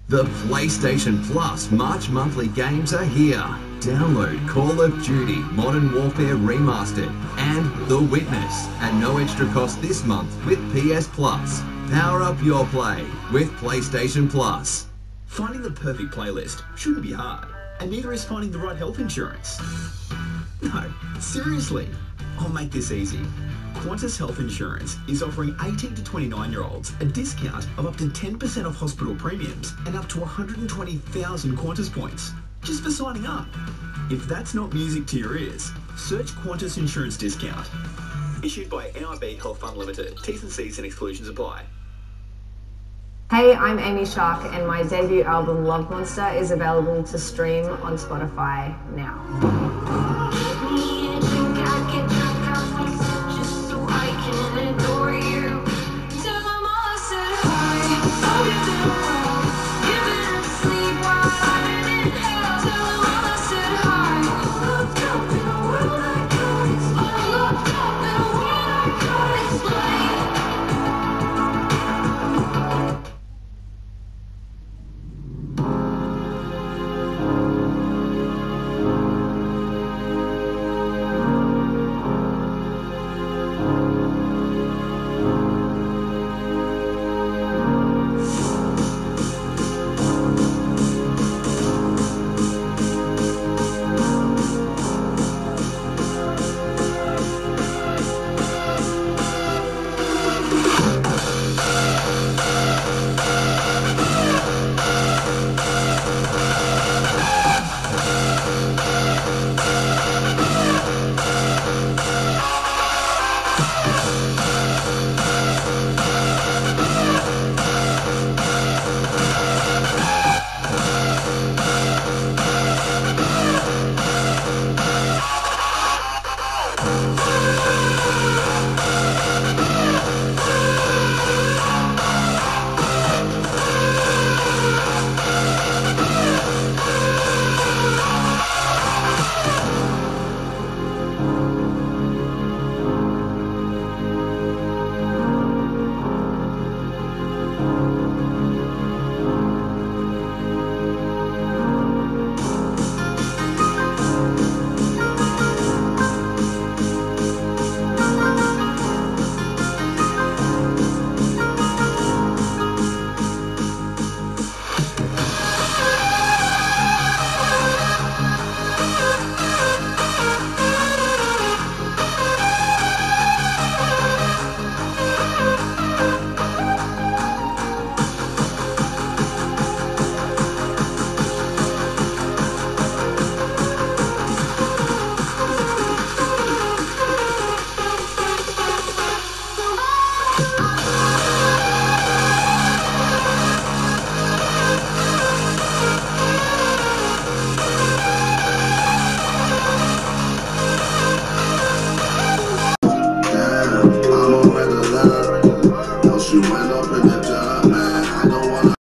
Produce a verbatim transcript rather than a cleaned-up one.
The PlayStation Plus March monthly games are here. Download Call of Duty Modern Warfare Remastered and The Witness at no extra cost this month with P S Plus. Power up your play with PlayStation Plus. Finding the perfect playlist shouldn't be hard, and neither is finding the right health insurance. No, seriously, I'll make this easy. Qantas Health Insurance is offering eighteen to twenty-nine year olds a discount of up to ten percent off hospital premiums and up to one hundred twenty thousand Qantas points, just for signing up. If that's not music to your ears, search Qantas Insurance Discount. Issued by N I B Health Fund Limited. T's and C's and exclusions apply. Hey, I'm Amy Shark, and my debut album Love Monster is available to stream on Spotify now.